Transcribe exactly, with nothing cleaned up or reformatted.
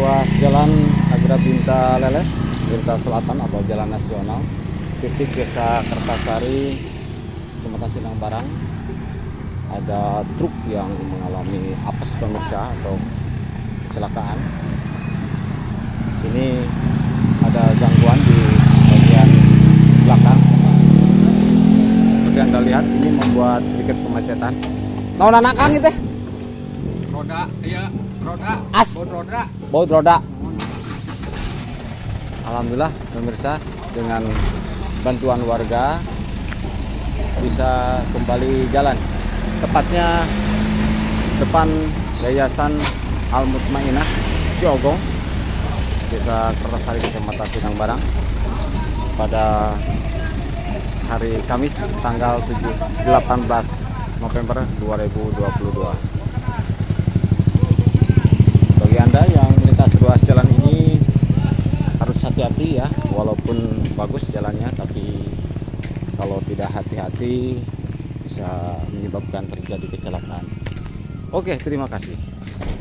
ruas jalan Agrabinta Leles, Tirta Selatan atau Jalan Nasional, titik Desa Kertasari, Kecamatan Sindang Barang. Ada truk yang mengalami apes pemirsa atau kecelakaan. Ini ada gangguan di bagian belakang. Seperti Anda lihat, ini membuat sedikit kemacetan. Nah, anak kang itu roda, iya, roda, as, baut roda, baut roda. Alhamdulillah pemirsa, dengan bantuan warga bisa kembali jalan. Tepatnya depan Yayasan Al Mutmainah Ciogong, Desa Kertasari, Kecamatan Sindang Barang, pada hari Kamis tanggal delapan belas November dua ribu dua puluh dua. Bagi Anda yang melintas ruas jalan ini harus hati-hati ya, walaupun bagus jalannya, tapi kalau tidak hati-hati bisa menyebabkan terjadi kecelakaan. Oke, terima kasih.